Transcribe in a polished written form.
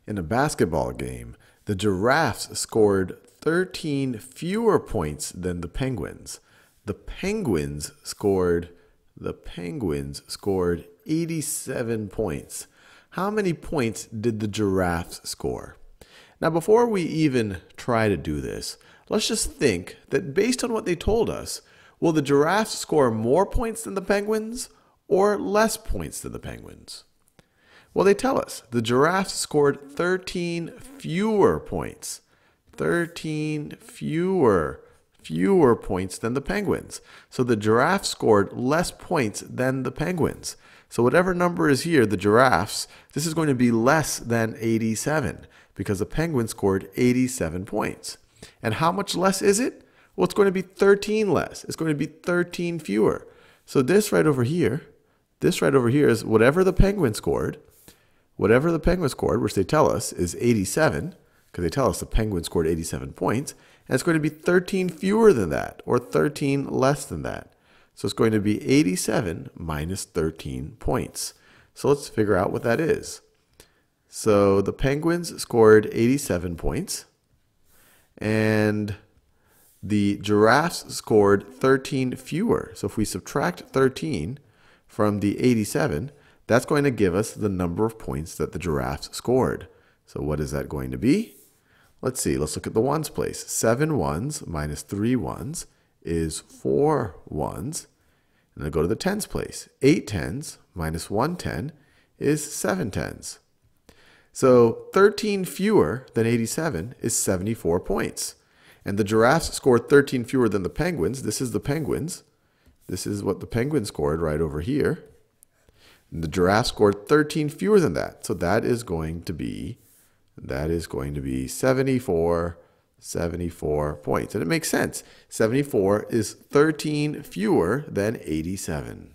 In a basketball game, the Giraffes scored 13 fewer points than the Penguins. The Penguins scored 87 points. How many points did the Giraffes score? Now, before we even try to do this, let's just think that based on what they told us, will the Giraffes score more points than the Penguins or less points than the Penguins? Well, they tell us the Giraffes scored 13 fewer points. 13 fewer points than the Penguins. So the Giraffes scored less points than the Penguins. So whatever number is here, the Giraffes, this is going to be less than 87 because the Penguins scored 87 points. And how much less is it? Well, it's going to be 13 less. It's going to be 13 fewer. So this right over here is whatever the Penguins scored. Whatever the Penguins scored, which they tell us is 87, because they tell us the Penguins scored 87 points, and it's going to be 13 fewer than that, or 13 less than that. So it's going to be 87 minus 13 points. So let's figure out what that is. So the Penguins scored 87 points, and the Giraffes scored 13 fewer. So if we subtract 13 from the 87, that's going to give us the number of points that the Giraffes scored. So what is that going to be? Let's see. Let's look at the ones place. 7 ones minus 3 ones is 4 ones. And then go to the tens place. 8 tens minus 1 10 is 7 tens. So 13 fewer than 87 is 74 points. And the Giraffes scored 13 fewer than the Penguins. This is the Penguins. This is what the Penguins scored right over here. And the Giraffes scored 13 fewer than that. So that is going to be 74 points. And it makes sense. 74 is 13 fewer than 87.